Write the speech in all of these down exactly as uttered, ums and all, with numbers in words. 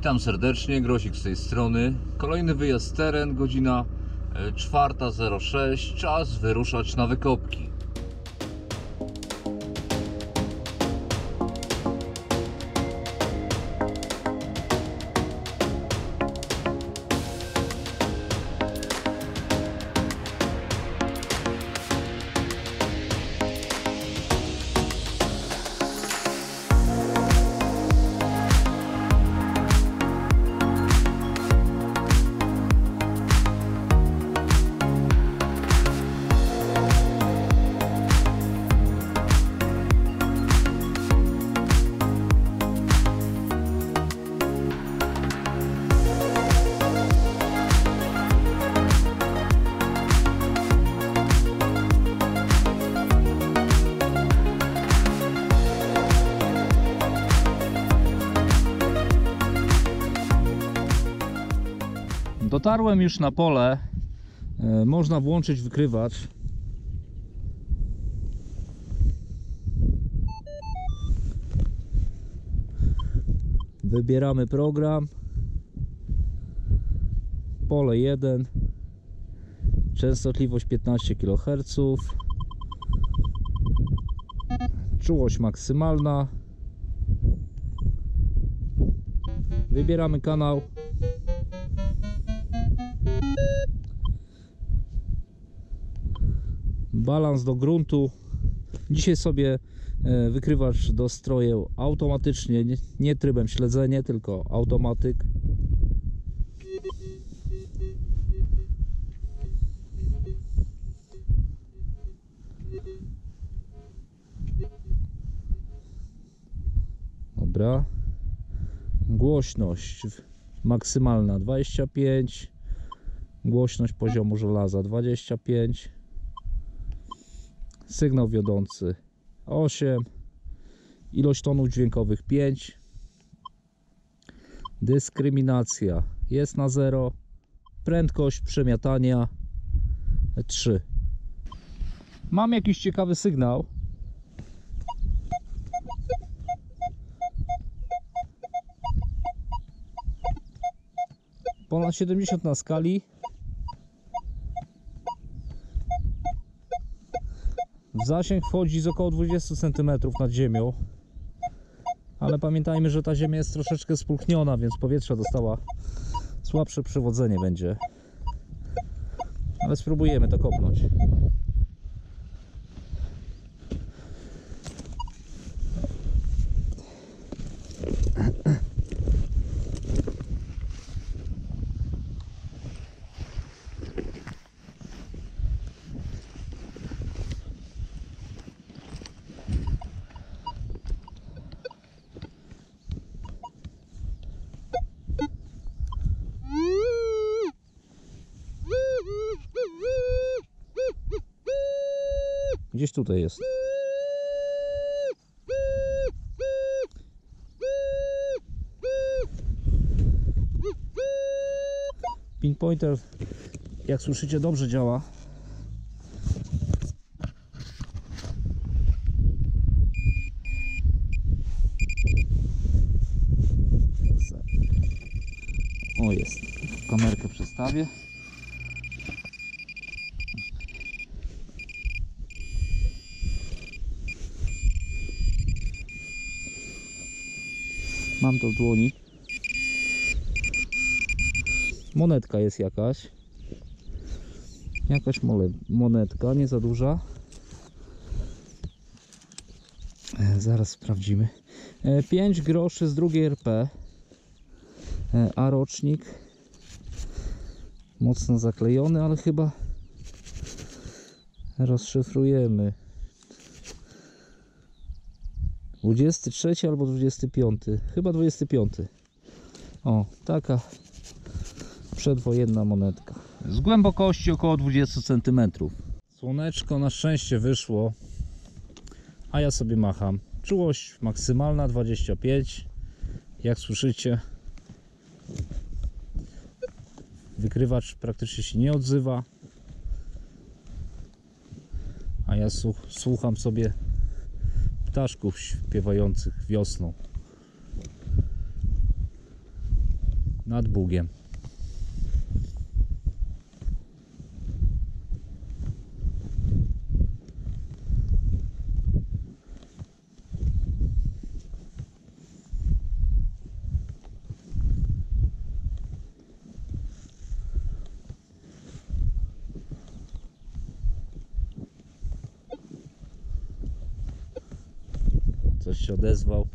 Witam serdecznie, Grosik z tej strony. Kolejny wyjazd teren, godzina czwarta zero sześć. Czas wyruszać na wykopki. Dotarłem już na pole. E, można włączyć wykrywacz. Wybieramy program. Pole jeden. Częstotliwość piętnaście kiloherców. Czułość maksymalna. Wybieramy kanał. Balans do gruntu. Dzisiaj sobie wykrywacz dostroję automatycznie, nie, nie trybem śledzenie, tylko automatyk. Dobra. Głośność maksymalna dwadzieścia pięć. Głośność poziomu żelaza dwadzieścia pięć. Sygnał wiodący osiem. Ilość tonów dźwiękowych pięć. Dyskryminacja jest na zero. Prędkość przemiatania trzy. Mam jakiś ciekawy sygnał. Ponad siedemdziesiąt na skali. W zasięg wchodzi z około dwudziestu centymetrów nad ziemią. Ale pamiętajmy, że ta ziemia jest troszeczkę spulchniona, więc powietrze dostała słabsze przewodzenie będzie. Ale spróbujemy to kopnąć. Gdzieś tutaj jest. Pinpointer, jak słyszycie, dobrze działa. O, jest. Kamerkę przestawię. Mam to w dłoni. Monetka jest jakaś. Jakaś monetka, nie za duża. E, zaraz sprawdzimy. E, pięć groszy z drugiej R P. E, a rocznik mocno zaklejony, ale chyba rozszyfrujemy. dwudziesty trzeci albo dwudziesty piąty. Chyba dwudziesty piąty. O, taka przedwojenna monetka. Z głębokości około dwudziestu centymetrów. Słoneczko na szczęście wyszło, a ja sobie macham. Czułość maksymalna dwadzieścia pięć. Jak słyszycie, wykrywacz praktycznie się nie odzywa, a ja słucham sobie ptaszków śpiewających wiosną. nad Bugiem. Coś się odezwał,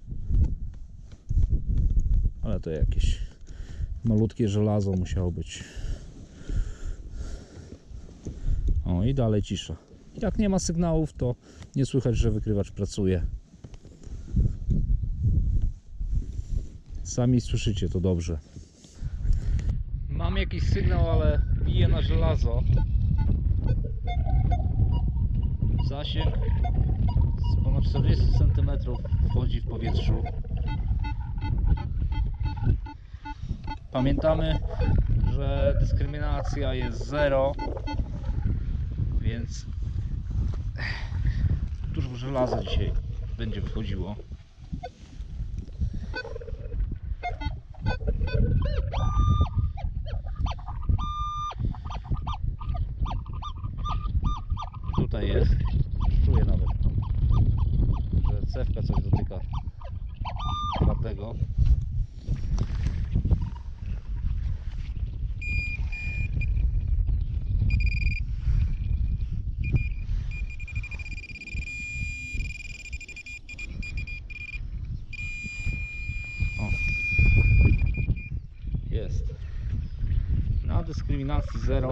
ale to jakieś malutkie żelazo musiało być. O, i dalej cisza. Jak nie ma sygnałów, to nie słychać, że wykrywacz pracuje. Sami słyszycie to dobrze. Mam jakiś sygnał, ale bije na żelazo. Zasięg z ponad czterdzieści centymetrów wchodzi w powietrzu. Pamiętamy, że dyskryminacja jest zero, więc dużo żelaza dzisiaj będzie wychodziło. Tutaj jest, czuję nawet, że cewka coś dotyka twardego. O, jest na dyskryminacji zero,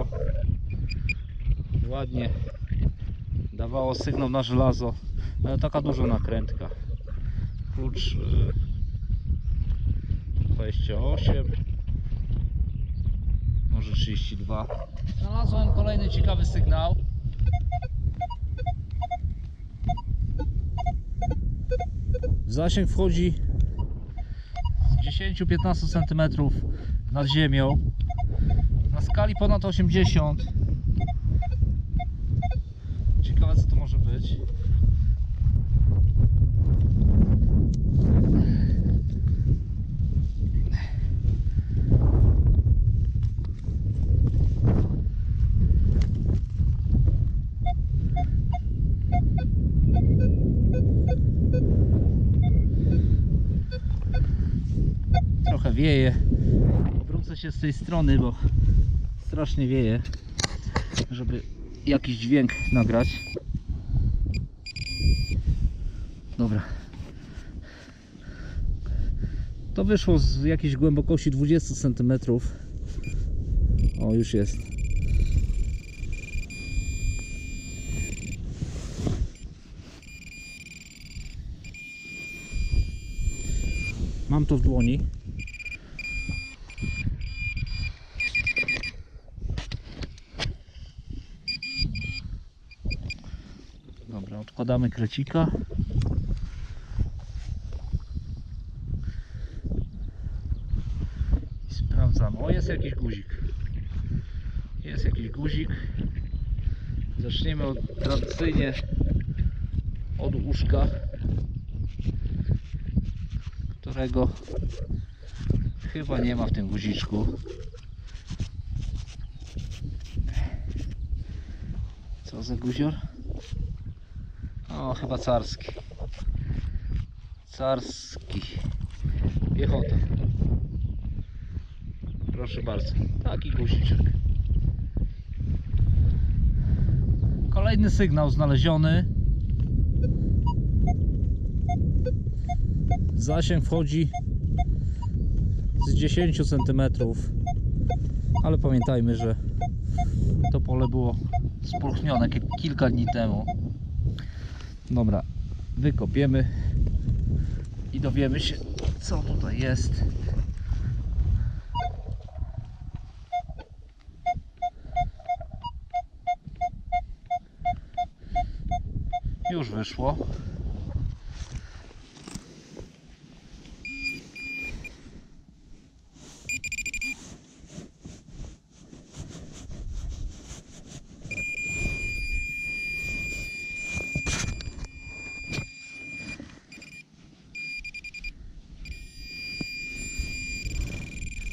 ładnie dawało sygnał na żelazo, ale taka duża nakrętka, klucz dwadzieścia osiem, może trzydzieści dwa. Znalazłem kolejny ciekawy sygnał. Zasięg wchodzi z dziesięć do piętnastu centymetrów nad ziemią, na skali ponad osiemdziesiąt. Ciekawe, co to może być. Trochę wieje. Wrócę się z tej strony, bo strasznie wieje, żeby jakiś dźwięk nagrać. Dobra. To wyszło z jakiejś głębokości dwudziestu centymetrów. O, już jest. Mam to w dłoni. Dobra, odkładamy krecika. I sprawdzamy. O, jest jakiś guzik. Jest jakiś guzik. Zaczniemy od, tradycyjnie od uszka, którego chyba nie ma w tym guziczku. Co za guzior? O, chyba carski. Carski. Piechota. Proszę bardzo. Taki guziczek. Kolejny sygnał znaleziony. Zasięg wchodzi z dziesięciu centymetrów, ale pamiętajmy, że to pole było spulchnione kilka dni temu. Dobra, wykopiemy i dowiemy się, co tutaj jest. Już wyszło.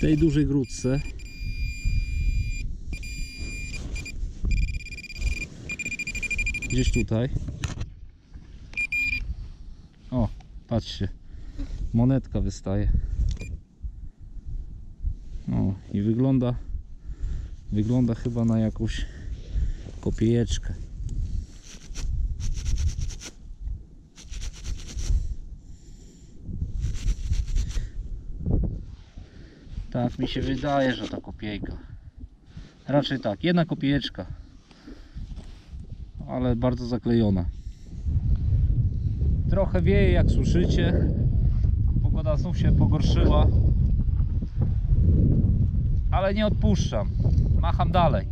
tej dużej grudce. Gdzieś tutaj. O, patrzcie, monetka wystaje. O, i wygląda wygląda chyba na jakąś kopiejeczkę. Tak mi się wydaje, że to kopiejka. Raczej tak, jedna kopiejeczka, ale bardzo zaklejona. Trochę wieje, jak słyszycie. Pogoda znów się pogorszyła, ale nie odpuszczam. Macham dalej.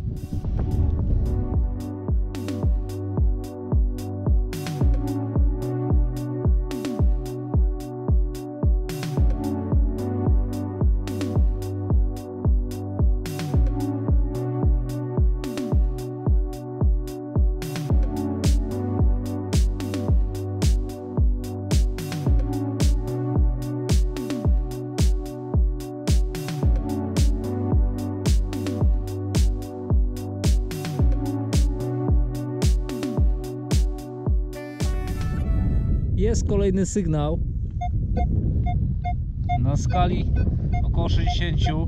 Jest kolejny sygnał na skali około sześćdziesiąt.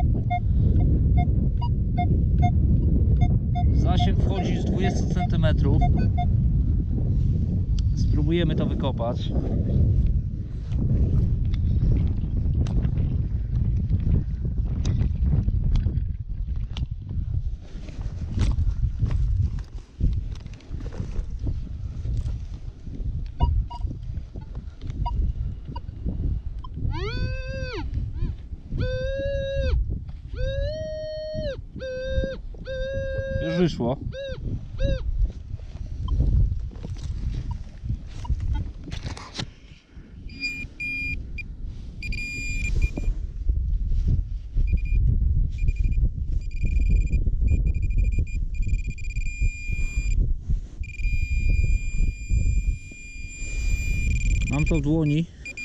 Zasięg wchodzi z dwudziestu centymetrów. Spróbujemy to wykopać. Już wyszło. Mam to w dłoni.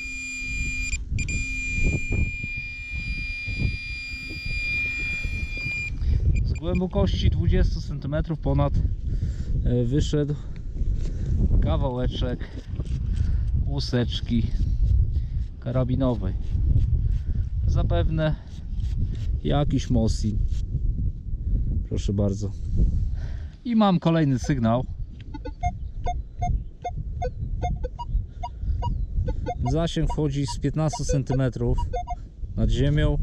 Z głębokości dwudziestu centymetrów ponad wyszedł kawałeczek łuseczki karabinowej. Zapewne jakiś Mosin. Proszę bardzo. I mam kolejny sygnał. Zasięg wchodzi z piętnastu centymetrów nad ziemią.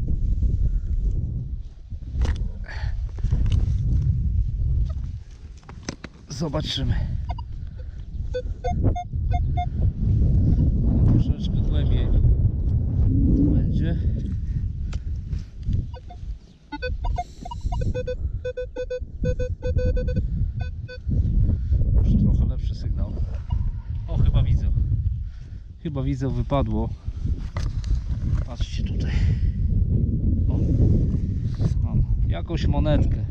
Zobaczymy. Troszeczkę głębiej to będzie. Już trochę lepszy sygnał. O, chyba widzę. Chyba widzę, wypadło. Patrzcie tutaj. O, mam jakąś monetkę.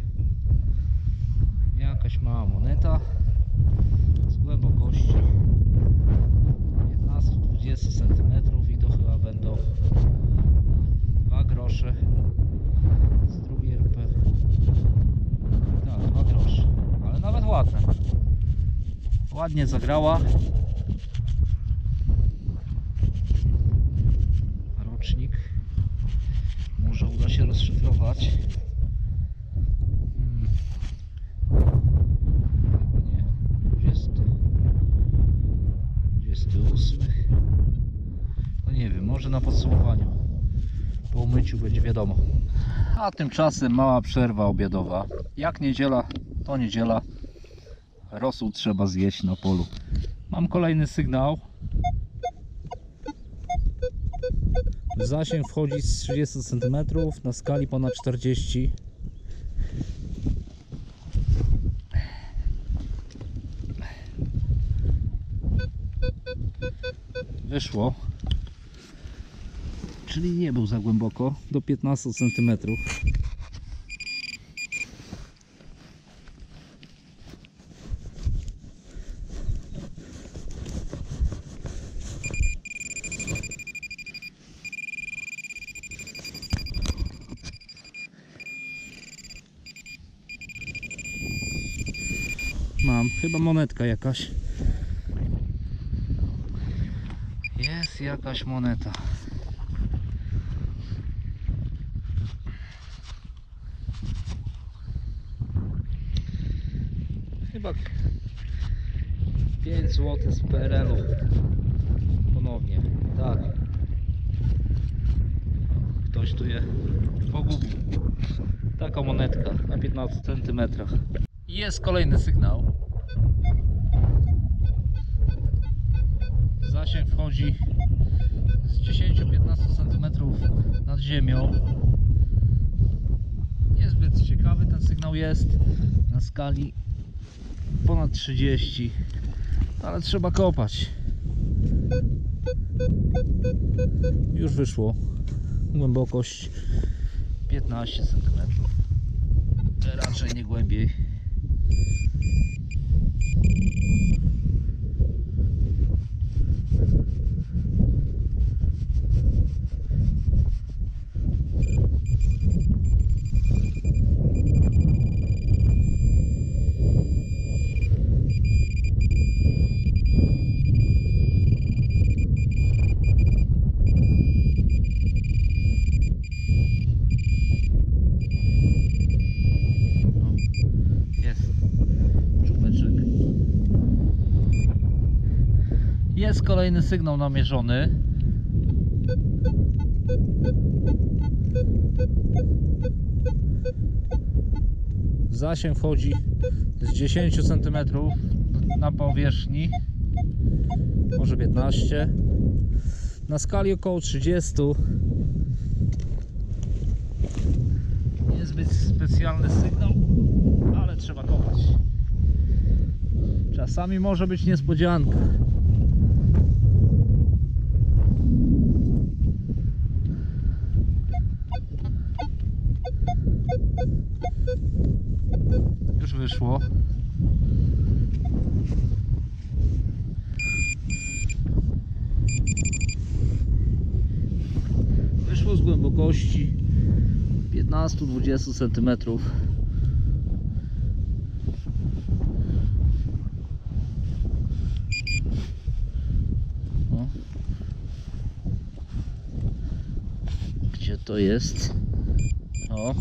Jakaś mała moneta z głębokości piętnastu do dwudziestu centymetrów i to chyba będą dwa grosze z drugiej R P. Tak, dwa grosze, ale nawet ładne. Ładnie zagrała. Rocznik może uda się rozszyfrować. No nie wiem, może na podsumowaniu po umyciu będzie wiadomo. A tymczasem mała przerwa obiadowa. Jak niedziela, to niedziela. Rosół trzeba zjeść na polu. Mam kolejny sygnał. Zasięg wchodzi z trzydziestu centymetrów na skali ponad czterdzieści. Wyszło, czyli nie był za głęboko, do piętnastu centymetrów. Chyba monetka jakaś. Jest jakaś moneta. Chyba pięć złotych z P R L u. Ponownie. Tak. Ktoś tu je pogubił. Taka monetka na piętnastu centymetrach. Jest kolejny sygnał. Zasięg wchodzi z dziesięć do piętnastu centymetrów nad ziemią. Niezbyt ciekawy ten sygnał jest na skali ponad trzydzieści, ale trzeba kopać. Już wyszło. Głębokość piętnaście centymetrów, raczej nie głębiej. Jest kolejny sygnał namierzony. Zasięg wchodzi z dziesięć centymetrów na powierzchni, może piętnaście, na skali około trzydzieści. Niezbyt specjalny sygnał, ale trzeba kopać. Czasami może być niespodzianka. Już wyszło. Wyszło z głębokości piętnaście do dwudziestu centymetrów. O. Gdzie to jest? O.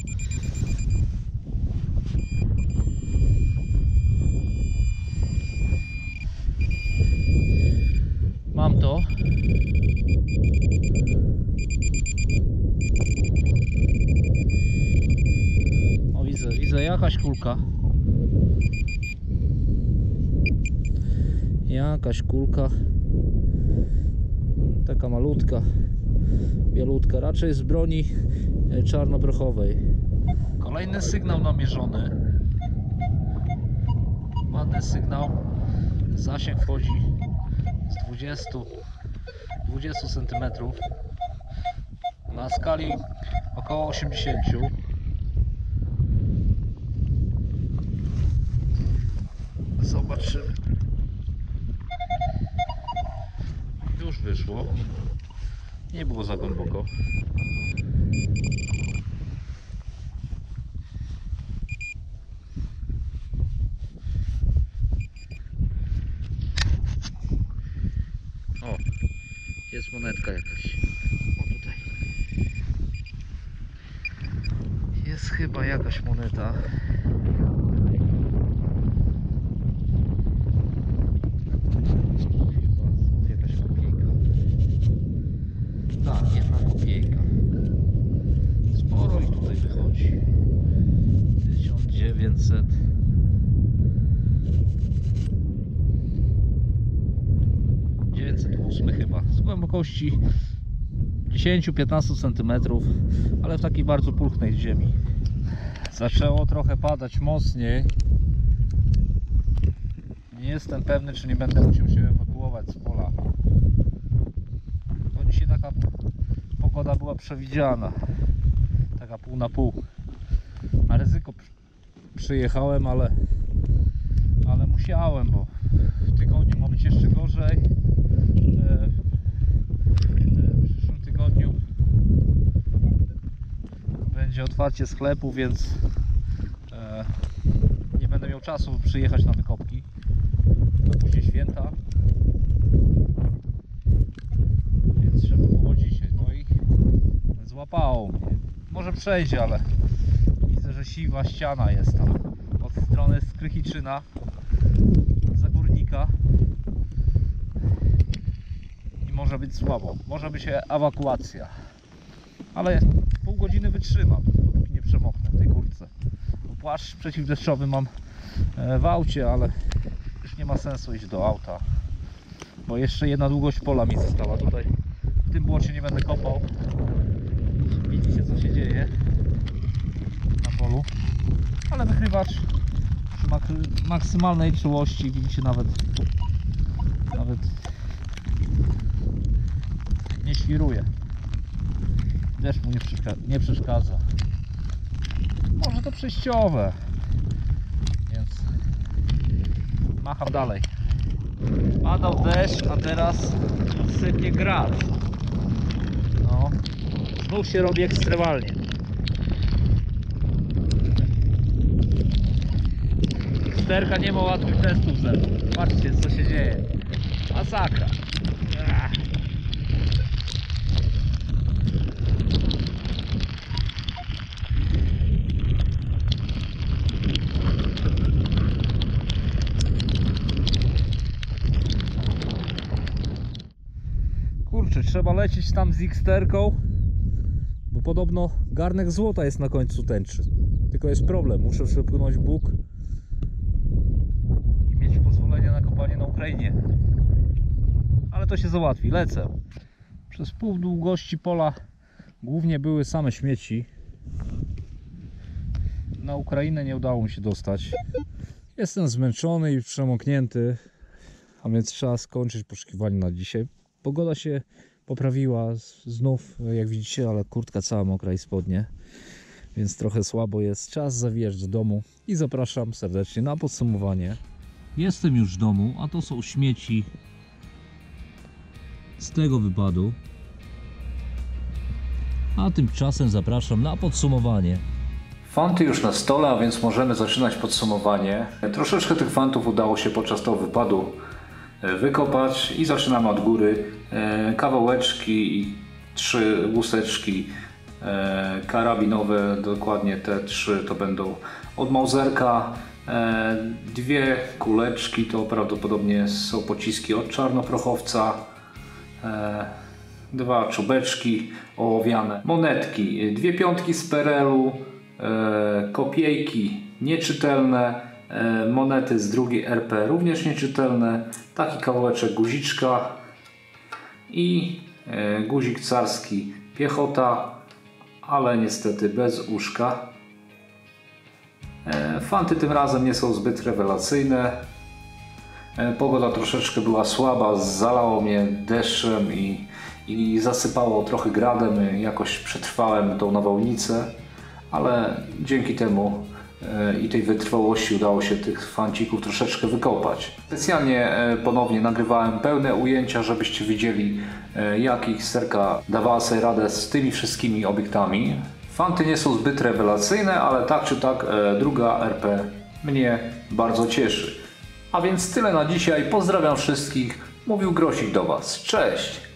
Mam to. O, widzę, widzę jakaś kulka. Jakaś kulka. Taka malutka, bielutka, raczej z broni czarnoprochowej. Kolejny sygnał namierzony. Ładny sygnał. Zasięg wchodzi z dwudziestu do dwudziestu centymetrów na skali około osiemdziesięciu. Zobaczymy. Już wyszło. Nie było za głęboko. O, jest monetka jakaś. O, tutaj. Jest chyba jakaś moneta. Tak, jedna kopiejka. Sporo ich tutaj wychodzi. tysiąc dziewięćset. dziewięćset osiem chyba. Z głębokości dziesięć do piętnastu centymetrów, ale w takiej bardzo pulchnej ziemi. Zaczęło trochę padać mocniej. Nie jestem pewny, czy nie będę musiał się ewakuować z pola. Bo dzisiaj taka pogoda była przewidziana. Taka pół na pół. Na ryzyko przyjechałem, ale, ale musiałem, bo w tygodniu ma być jeszcze gorzej. W przyszłym tygodniu będzie otwarcie sklepu, więc nie będę miał czasu przyjechać na wykopki. może przejdzie, ale widzę, że siwa ściana jest tam od strony Skrychiczyna, Zagórnika i może być słabo, może być ewakuacja, ale pół godziny wytrzymam, dopóki nie przemoknę w tej kurtce. Płaszcz przeciwdeszczowy mam w aucie, ale już nie ma sensu iść do auta, bo jeszcze jedna długość pola mi została. Tutaj w tym błocie nie będę kopał. Widzicie, co się dzieje na polu, ale wykrywacz przy mak maksymalnej czułości, widzicie, nawet nawet nie świruje. Deszcz mu nie, nie przeszkadza. Może to przejściowe, więc macham dalej. Padał deszcz, a teraz sypie grad. No, znów się robi ekstremalnie. Sterka nie ma łatwych testów ze mną. Patrzcie, co się dzieje. Masakra. Ach. Kurczę, trzeba lecieć tam z X-terką, bo podobno garnek złota jest na końcu tęczy. Tylko jest problem, muszę przepłynąć Bóg i mieć pozwolenie na kopanie na Ukrainie. Ale to się załatwi, lecę. Przez pół długości pola głównie były same śmieci. Na Ukrainę nie udało mi się dostać. Jestem zmęczony i przemoknięty, a więc trzeba skończyć poszukiwanie na dzisiaj. Pogoda się poprawiła znów, jak widzicie, ale kurtka cała mokra i spodnie, więc trochę słabo jest. Czas zawijać do domu i zapraszam serdecznie na podsumowanie. Jestem już w domu, a to są śmieci z tego wypadu. A tymczasem zapraszam na podsumowanie. Fanty już na stole, a więc możemy zaczynać podsumowanie. Troszeczkę tych fantów udało się podczas tego wypadu wykopać i zaczynamy od góry. Kawałeczki i trzy łuseczki karabinowe, dokładnie te trzy to będą od Mauserka. Dwie kuleczki to prawdopodobnie są pociski od czarnoprochowca. Dwa czubeczki ołowiane, monetki, dwie piątki z Perelu, kopiejki nieczytelne, monety z drugiej R P również nieczytelne, taki kawałeczek guziczka i guzik carski piechota, ale niestety bez uszka. Fanty tym razem nie są zbyt rewelacyjne. Pogoda troszeczkę była słaba, zalało mnie deszczem i, i zasypało trochę gradem. Jakoś przetrwałem tą nawałnicę, ale dzięki temu i tej wytrwałości udało się tych fancików troszeczkę wykopać. Specjalnie ponownie nagrywałem pełne ujęcia, żebyście widzieli, jak X-terka dawała sobie radę z tymi wszystkimi obiektami. Fanty nie są zbyt rewelacyjne, ale tak czy tak druga R P mnie bardzo cieszy. A więc tyle na dzisiaj. Pozdrawiam wszystkich. Mówił Grosik do Was. Cześć!